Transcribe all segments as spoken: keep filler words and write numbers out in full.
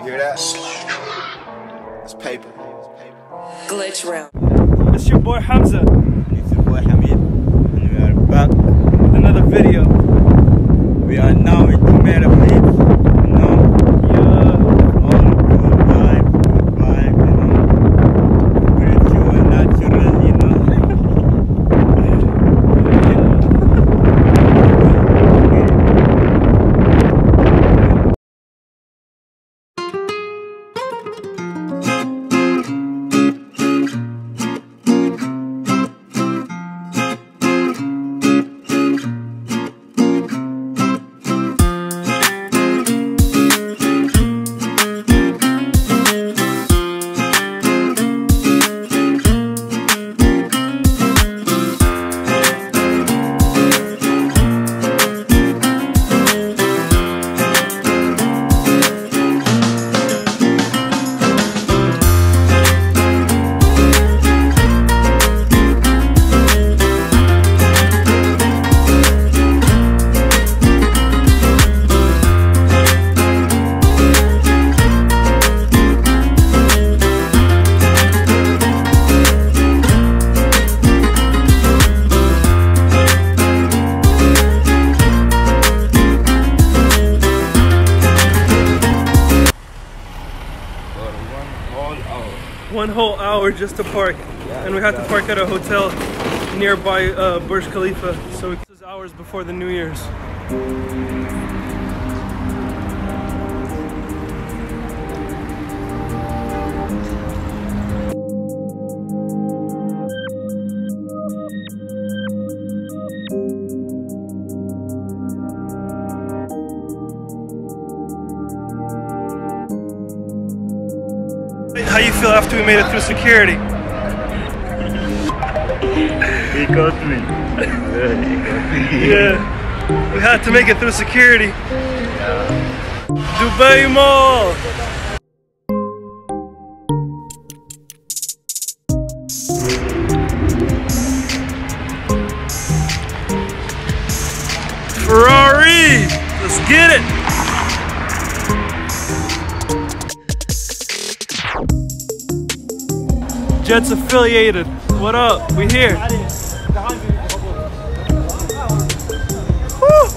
hear that? It's paper. Glitch round. It's your boy Hamza. It's your boy Hamid, and we are back with another video. We are now in Jumeirah Beach, you know. Yeah. All good vibe, good vibe, you know. Spiritual, natural, you know. One whole hour just to park, yeah, and we had to park at a hotel nearby uh, Burj Khalifa, so this is hours before the New Year's. How you feel after we made it through security? He got me. Yeah, he got me. Yeah, we had to make it through security. Yeah. Dubai Mall! Ferrari! Let's get it! Jets affiliated. What up? We here. Woo!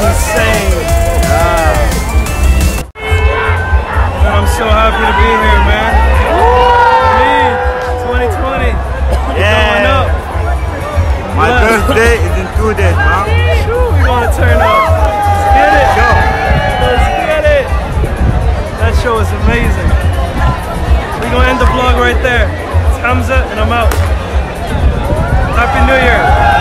insane. Ah. Man, I'm so happy to be here, man. Me, twenty twenty. Going up. My Bless. birthday is in two days, huh? Whew, we gonna turn up. Let's get it. Go. Let's get it. That show is amazing. We gonna end the vlog right there. It's Hamza and I'm out. Happy New Year.